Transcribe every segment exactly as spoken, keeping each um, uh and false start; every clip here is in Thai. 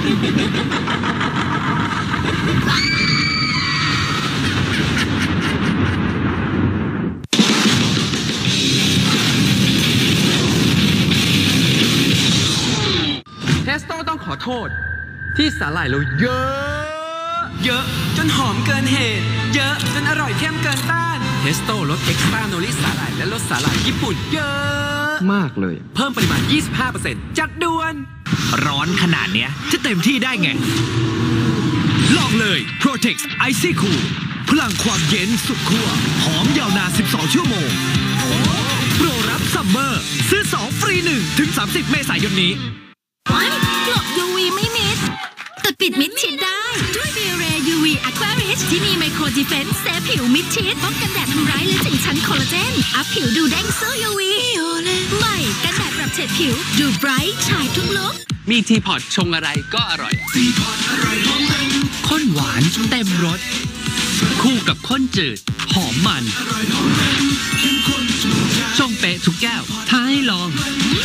เทสโต้ต้องขอโทษที่สาหร่ายเราเยอะเยอะจนหอมเกินเหตุเยอะจนอร่อยเข้มเกินต้านเทสโต้รสเอ็กซ์ตร้าโนริสาหร่ายและรสสาหร่ายญี่ปุ่นเยอะมากเลยเพิ่มปริมาณ ยี่สิบห้าเปอร์เซ็นต์ จัดด่วนร้อนขนาดเนี้ยจะเต็มที่ได้ไงลองเลย Protex Icy Cool พลังความเย็นสุดขั้วหอมยาวนานสิบสองชั่วโมงโปรรับซัมเมอร์ซื้อสองฟรีหนึ่งถึงสามสิบเมษายนนี้หลบ ยู วี ไม่มิดแต่ปิดมิดชิดได้ด้วย Biore ยู วี Aqua Rich ที่มีไมโครดีเฟนส์เซฟผิวมิดชิดป้องกันแดดทำร้ายและถึงชั้นคอลลาเจนอัพผิวดูเด้งสู้ ยู วี ใหม่กันแดดปรับเฉดผิวดูไบรท์ฉายทุกลุคมีทีพอตชงอะไรก็อร่อยทีพอตอร่อยข้นหวานเต็มรสคู่กับข้นจืดหอมมันชงเป๊ะทุกแก้วท้าให้ลอง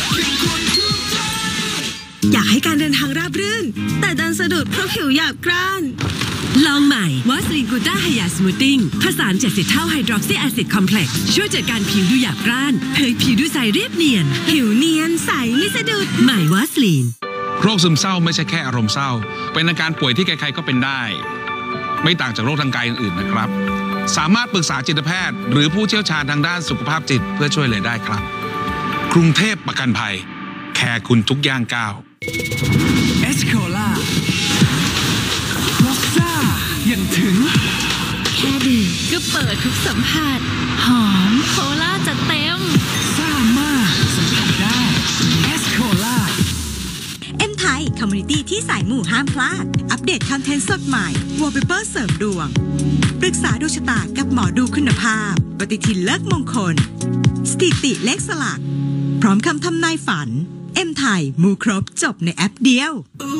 อยากให้การเดินทางราบรื่นแต่ดันสะดุดเพราะผิวหยาบกร้านลองใหม่วาสลินกูต้าไฮยาสมูทติ้งผสานเจ็ดสิบเท่าไฮดรอกซีแอซิดคอมเพล็กซ์ช่วยจัดการผิวดูหยาบกร้านเผยผิวดูใสเรียบเนียนผิวเนียนใสไม่สะดุดใหม่วาสลินโรคซึมเศร้าไม่ใช่แค่อารมณ์เศร้าเป็นอาการป่วยที่ใครๆก็เป็นได้ไม่ต่างจากโรคทางกายอื่นๆนะครับสามารถปรึกษาจิตแพทย์หรือผู้เชี่ยวชาญทางด้านสุขภาพจิตเพื่อช่วยเหลือได้ครับกรุงเทพประกันภัยแคร์คุณทุกย่างก้าวเอสโคล่าล็อกซ่ายังถึงแค่ดื่มก็เปิดทุกสัมผัสหอมโคล่าจะเต็มซ่ามากสัมผัสได้เอสโคล่าเอ็มไทยคอมมูนิตี้ที่สายหมู่ห้ามพลาดอัปเดตคอนเทนต์สดใหม่วอลเปเปอร์เสริมดวงปรึกษาดวงชะตากับหมอดูคุณภาพปฏิทินเลิกมงคลสถิติเลขสลักพร้อมคำทำนายฝันเอ็มไทยมูครบจบในแอปเดียว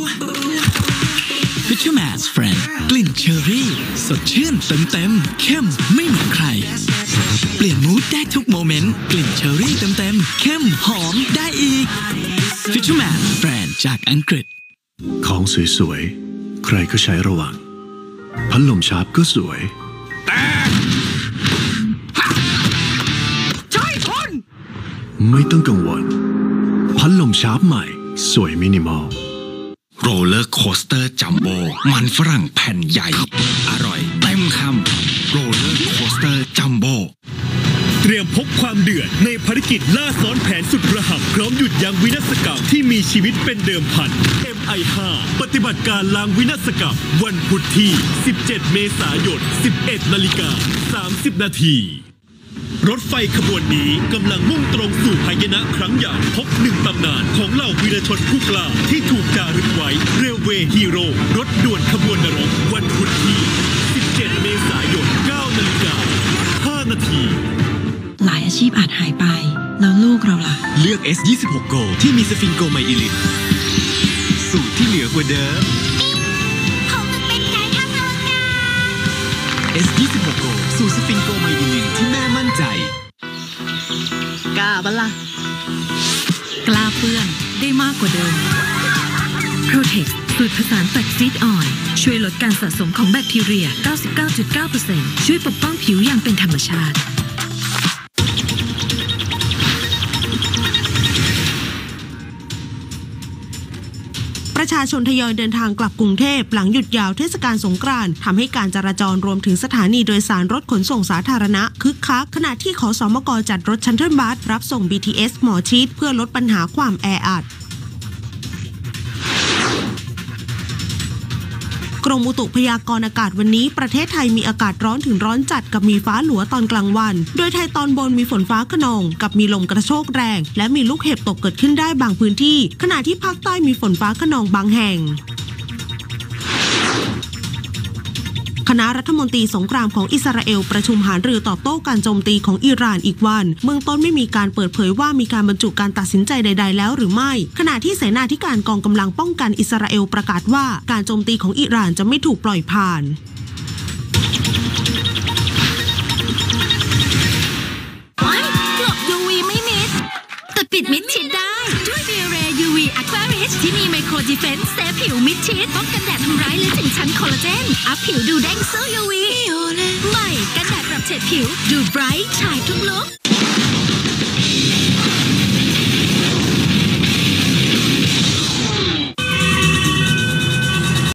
Fisherman's Friend กลิ่นเชอร์รี่สดชื่นเต็มเต็มเข้มไม่เหมือนใครเปลี่ยนมูดได้ทุกโมเมนต์กลิ่นเชอร์รี่เต็มเต็มเข้มหอมได้อีก Fisherman's Friend จากอังกฤษของสวยๆใครก็ใช้ระวังพัดลมชาร์ปก็สวยแต่ใช่ทนไม่ต้องกังวลพัดลมชาร์ปใหม่สวยมินิมอลโรลเลอร์โคสเตอร์จัมโบ้มันฝรั่งแผ่นใหญ่อร่อยเต็มคำโรลเลอร์โคสเตอร์จัมโบ้เตรียมพกความเดือดในภารกิจล่าซ้อนแผนสุดระห่ำพร้อมหยุดยั้งวินาศกรรมที่มีชีวิตเป็นเดิมพัน เอ็ม ไอ ห้า ปฏิบัติการล้างวินาศกรรมวันพุธที่สิบเจ็ดเมษายน สิบเอ็ดนาฬิกาสามสิบนาทีรถไฟขบวนนี้กำลังมุ่งตรงสู่พายนะครั้งใหญ่พบหนึ่งตำนานของเหล่าวีรชนผู้กล้าที่ถูกจารึกไว้เรลเวย์ฮีโร่รถด่วนขบวนนรกวันพุธที่สิบเจ็ดเมษายน เก้านาฬิกาห้านาทีหลายอาชีพอาจหายไปแล้วลูกเราล่ะเลือก เอส ยี่สิบหก Go ที่มีสฟิงโกไมอิลินสูตรที่เหนือกว่าเดิมผมจะเป็นไกด์ทางอวกาศเอส ยี่สิบหก Go สูตรสฟิงโกไมอิลินที่แม่มั่นใจกล้าบ้าล่ะกล้าเปื้อนได้มากกว่าเดิม Protex สูตรผสานแฟลกซีดออยล์ช่วยลดการสะสมของแบคทีเรีย เก้าสิบเก้าจุดเก้าเปอร์เซ็นต์ ช่วยปกป้องผิวอย่างเป็นธรรมชาติประชาชนทยอยเดินทางกลับกรุงเทพหลังหยุดยาวเทศกาลสงกรานต์ทำให้การจราจรรวมถึงสถานีโดยสารรถขนส่งสาธารณะคึกคักขณะที่ขสมกจัดรถชันเทิลบัสรับส่ง บี ที เอส หมอชิดเพื่อลดปัญหาความแออัดกรมอุตุพยากรณ์อากาศวันนี้ประเทศไทยมีอากาศร้อนถึงร้อนจัดกับมีฟ้าหลัวตอนกลางวันโดยไทยตอนบนมีฝนฟ้าคะนองกับมีลมกระโชกแรงและมีลูกเห็บตกเกิดขึ้นได้บางพื้นที่ขณะที่ภาคใต้มีฝนฟ้าคะนองบางแห่งคณะรัฐมนตรีสงครามของอิสราเอลประชุมหารือตอบโต้การโจมตีของอิหร่านอีกวันเบื้องต้นไม่มีการเปิดเผยว่ามีการบรรจุการตัดสินใจใดๆแล้วหรือไม่ขณะที่เสนาธิการกองกำลังป้องกันอิสราเอลประกาศว่าการโจมตีของอิหร่านจะไม่ถูกปล่อยผ่านหลบ ยู วี ไม่มิดแต่ปิดมิดชิดได้ด้วย Biore ยู วี Aqua Rich ชที่มีไมโครดีเฟนส์เซฟผิวมิดชิดป้องกันแดดทำร้ายลึกถึงชั้นคอลลาเจนอัพผิวดูเด้งสู้ ยู วี ใหม่กันแดดปรับเฉดผิวดูไบรท์ฉายทุกลุค